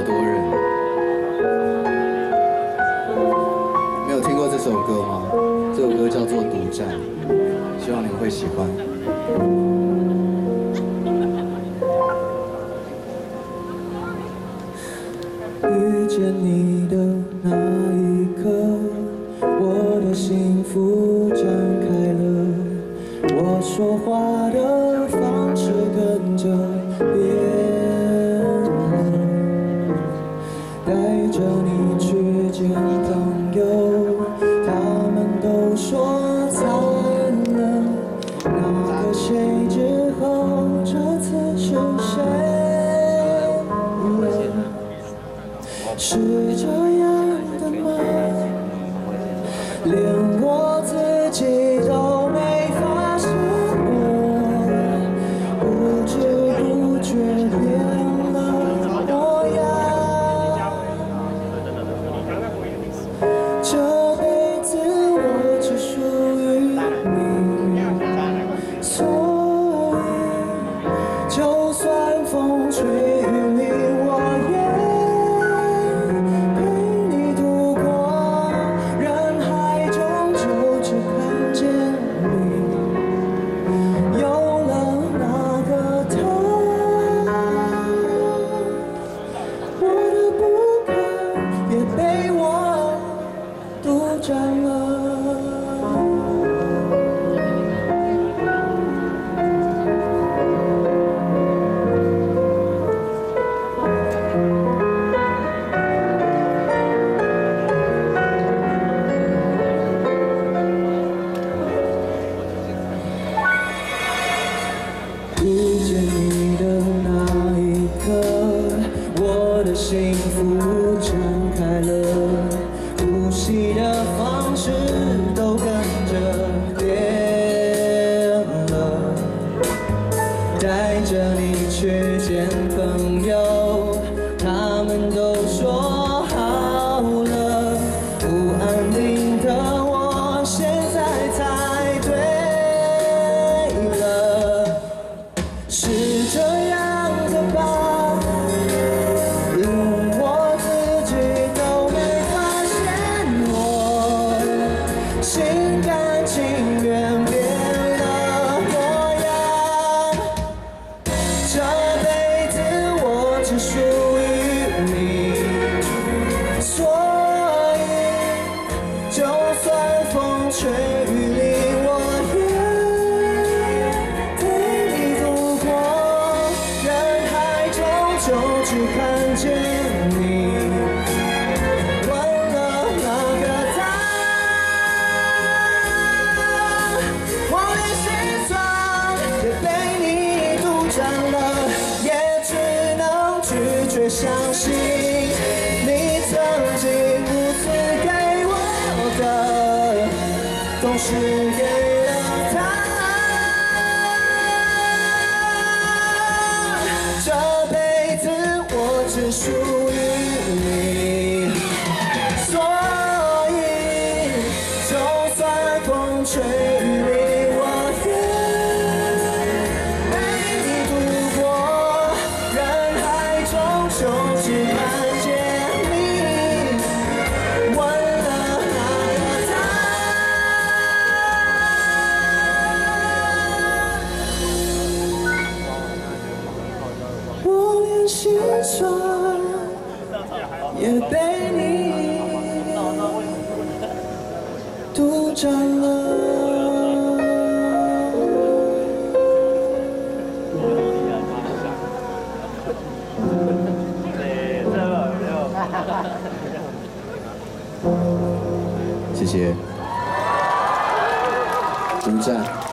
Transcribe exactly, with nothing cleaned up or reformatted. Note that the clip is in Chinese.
多人。没有听过这首歌吗？这首歌叫做《独占》，希望你们会喜欢。遇见你的那一刻，我的幸福展开了。我说话的方式跟着变了，带着你去见朋友，他们都说惨了。那个谁之后，这次是谁？是这样的吗？连我自己都没发现我，不知不觉变了模样。这辈子我只属于你，所以就算风吹雨淋，我也占了。遇见你的那一刻，我的幸福展开了。呼吸的方式都跟着变了，带着你去见朋友，他们都说好了。不安定的我，现在才对了，是这样的吧？连我自己都没发现，心甘情愿变了模样。这辈子我只属于你，所以就算风吹雨淋，我也陪你度过。人海中就只看见你。相信你曾经无私给我的，都是给了他。这辈子我只属于你，所以就算风吹雨淋，我也陪你度过。人海中就只看见你，问了那个他。我连心酸也被你独占了。谢谢，独占。